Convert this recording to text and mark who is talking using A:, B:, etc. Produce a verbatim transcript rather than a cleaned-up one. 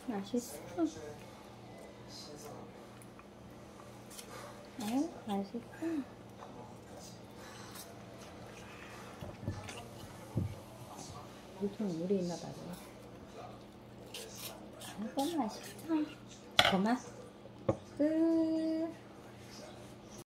A: 맛있어. 아유, 맛있어. 물통에 물이 있나 봐요. 아이고, 맛있어. 그만. 끝.